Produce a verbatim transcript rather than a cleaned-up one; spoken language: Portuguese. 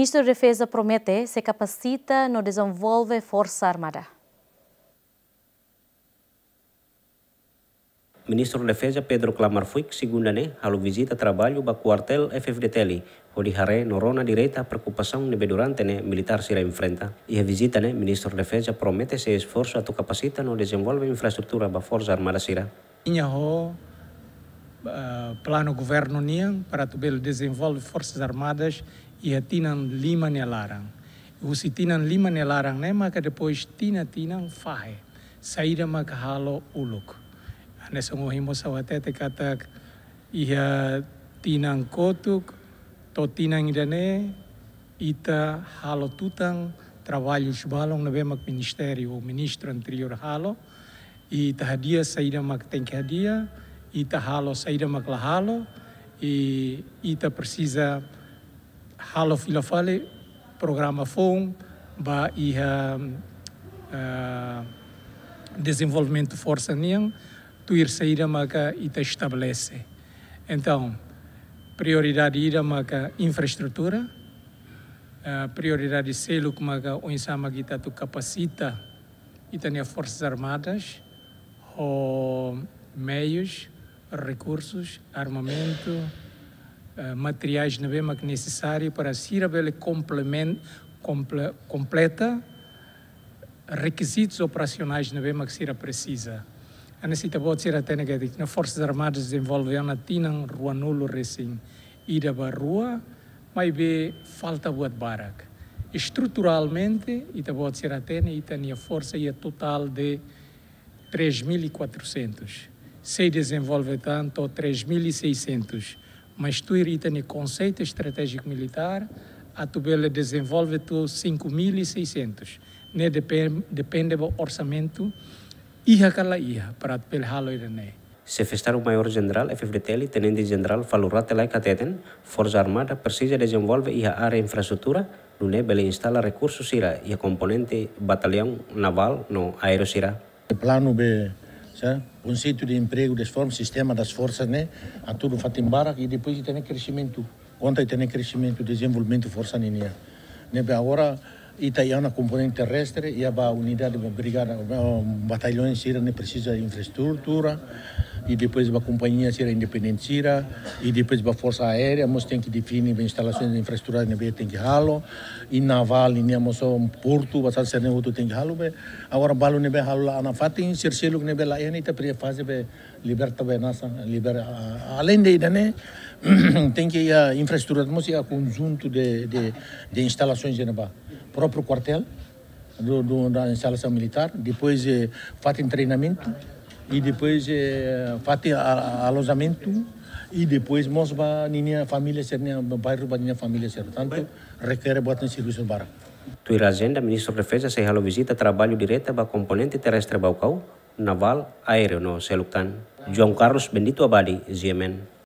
Ministro da Defesa promete se capacita no desenvolve Força Armada. Ministro da Defesa Pedro Clamar Fuik segunda-ne halu visita trabalho ba quartel F F D Teli, onde hare norona direita a preocupação nebe durante ne militar sira enfrenta. E a visita ne Ministro da Defesa promete se esforço a tu capacita no desenvolve infraestrutura ba Força Armada sira. Tinha o uh, plano governo niang para tu bel desenvolve Forças Armadas e a tinan lima nelarang. O si tinan lima nelarang ne maka depois tina tinan fahe. Saída maka halo uluk. Nessa mohimo sa watete kata ia tinang kotuk to tinang idane ita halo tutang trabalhos balong na bemak ministério o ministro anterior halo e tahadia saída mak tem que hadia ita halo saída mak la halo e ita precisa halo filafale programa fom ba ia uh, desenvolvimento força niang tu ir saída maka ita estabelece. Então, prioridade ida maka infraestrutura, uh, prioridade selo que maka o insama kita tu capacita ita nia forças armadas, o meios, recursos, armamento, uh, materiais na bem que necessário para ser bele complemento comple, completa requisitos operacionais na bem que será precisa. A necessidade pode ser até negativa. Nas Forças Armadas desenvolvem a tinang rua nulo recém ida para rua, mas be falta buat barak. Estruturalmente, ita pode ser até ita nia força ia total de três mil e quatrocentos. Se desenvolve tanto três mil e seiscentos. Mas tu ita nia conceito estratégico militar, a tu bele desenvolve tu cinco mil e seiscentos. Ne depende depende do orçamento. Iha kala iha para pel halo irene. Se festar o maior general F F D Teli, tenente general Falurate Lai Kateten, Força Armada precisa desenvolve iha área infraestrutura, no ne bele instala recursos sira e a componente batalhão naval no aéreo sira. O plano be, conceito de emprego, das formas, sistema das forças, né, a tudo feito em barak e depois tem crescimento. Quando tem crescimento, desenvolvimento força ninia. Né, agora ita ia na componente terrestre, ia para a unidade da brigada, batalhões sira ne precisa de infraestrutura, e depois para a companhia sira independente sira, e depois para a força aérea, nós tem que definir as instalações de infraestrutura ne tem que halo, e naval ne nós um porto, para ser ne outro tem que halo, agora balo ne halo lá na fatin, cercelo ne be lá e ita precisa fazer be liberta be nasa, libera além de né, tem que a infraestrutura, nós é conjunto de de de instalações ne ba próprio quartel do, do, da instalação militar, depois eh, fazem treinamento e depois eh, fazem alojamento e depois nós vamos minha família ser no bairro para minha família ser, tanto requer botar serviço para. Tu ir agenda Ministro da Defesa se halo visita trabalho direta ba componente terrestre baucau, naval, aéreo no Seluktan. João Carlos Bendito Abadi, G M N.